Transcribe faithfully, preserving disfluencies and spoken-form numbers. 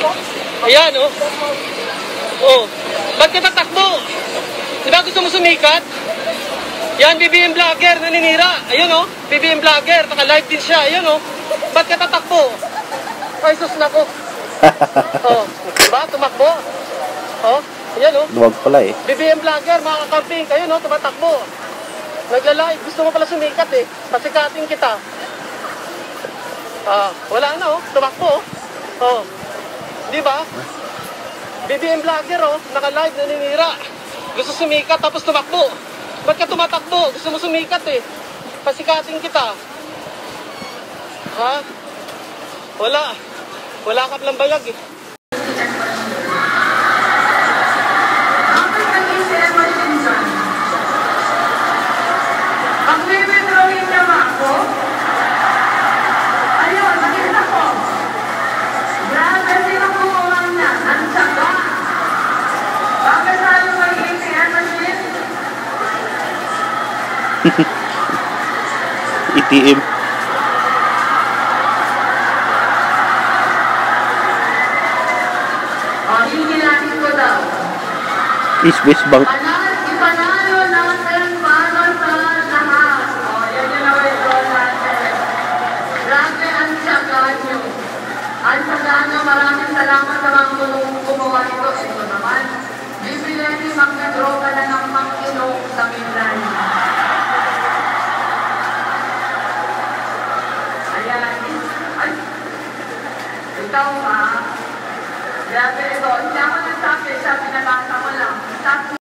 Ayan, oh. Oh. Ba't ka tatakbo? Di ba gusto mo sumikat? Yan, B B M vlogger, naninira. Ayun, oh. B B M vlogger, naka-live din siya. Ayun, oh. Ba't ka tatakbo? Ay, sus na ko. Oh. Diba? Tumakbo. Oh. Ayan, oh. Duwag pala eh. B B M vlogger, mga kakamping. Kayo, no? Tumatakbo. Nagla-live. Gusto mo pala sumikat, eh. Pasikatin kita. Ah, wala na, oh. Tumakbo, oh. Di ba? B B M vlogger, oh. Naka-live, naninira. Gusto sumikat, tapos tumakbo. Ba't ka tumatakbo? Gusto mo sumikat, eh. Pasikatin kita. Ha? Wala. Wala ka palang bayag, eh. Mag-withdrawing na ba ako? Ayun, nakita ko. Grabe, sino kumuha niya? Ang saka. Bakit tayo mag-A T M machine? A T M. O, hihilangin ko daw. East West Bank. Panalo, ipanalo natin para sa lahat. O, yan yung na-withdraw natin. Grabe ang saka nyo. Ang saka nyo, maraming salamat sa mga kumuha ito. Ito naman. Bibileni, mag-withdraw ka na ng mag-inom sa Midland. Ayan. Ay. Ikaw ha. Grabe ito. Hindi ako nagsabi. Sabi na nasa ko lang. Sabi